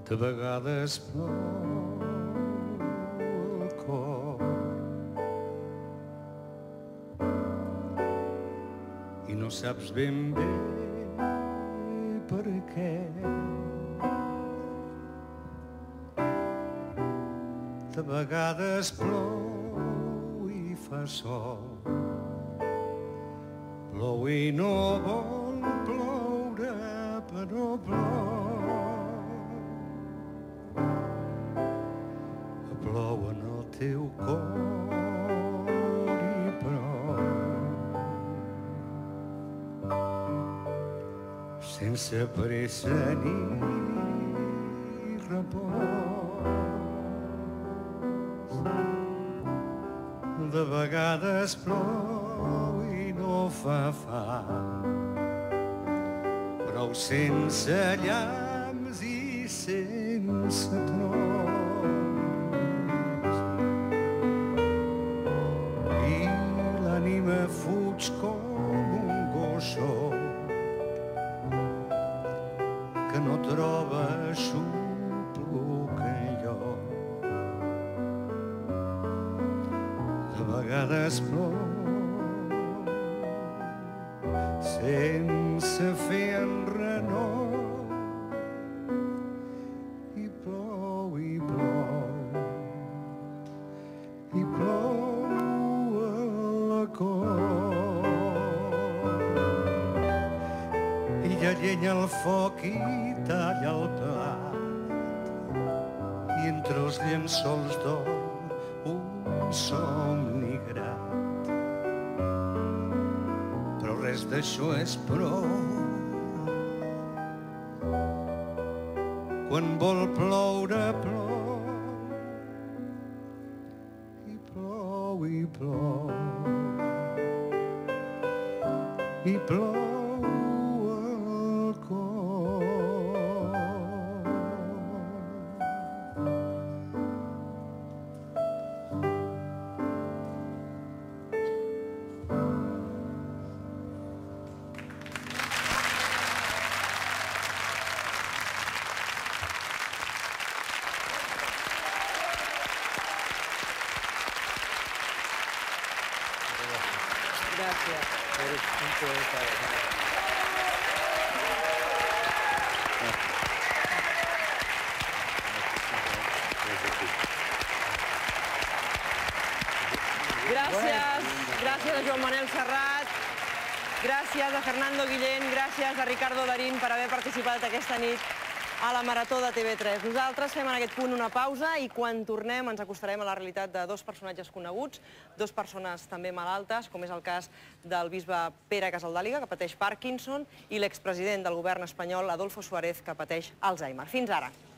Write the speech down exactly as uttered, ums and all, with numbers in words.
De vegades plou el cor i no saps ben bé per què. De vegades plou i fa sol, plou i no vol ploure, però plou. Plou en el teu cor i prou, sense pressa ni repòs. De vegades plou i no fa fam, prou sense llamps i sense plors. L'ànima fuig com un gos sord que no troba xupluc enlloc. De vegades plou sense fer enrenou, i plou i plou i plou i llenya el foc i talla el plat, i entre els llençols d'or un somni grat. Però res d'això és prou quan vol ploure, plou i plou i plou i plou el cor. Gràcies. Eres un poeta. Gràcies, gràcies a Joan Manel Serrat, gràcies a Fernando Guillén, gràcies a Ricardo Darín per haver participat aquesta nit a la Marató de T V tres. Nosaltres fem en aquest punt una pausa i quan tornem ens acostarem a la realitat de dos personatges coneguts, dos persones també malaltes, com és el cas del bisbe Pere Casaldàliga, que pateix Parkinson, i l'expresident del govern espanyol, Adolfo Suárez, que pateix Alzheimer. Fins ara.